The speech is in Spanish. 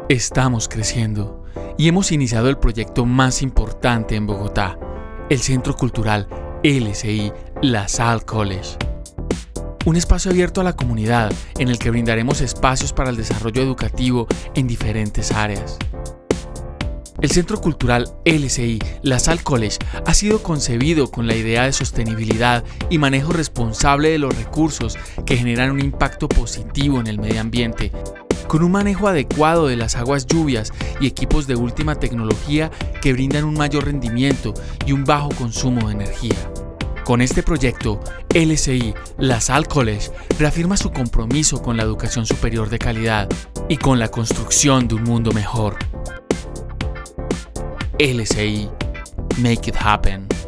Estamos creciendo y hemos iniciado el proyecto más importante en Bogotá, el Centro Cultural LSI La Salle College. Un espacio abierto a la comunidad en el que brindaremos espacios para el desarrollo educativo en diferentes áreas. El Centro Cultural LSI La Salle College ha sido concebido con la idea de sostenibilidad y manejo responsable de los recursos que generan un impacto positivo en el medio ambiente, con un manejo adecuado de las aguas lluvias y equipos de última tecnología que brindan un mayor rendimiento y un bajo consumo de energía. Con este proyecto, LSI La Salle College reafirma su compromiso con la educación superior de calidad y con la construcción de un mundo mejor. LSI, make it happen.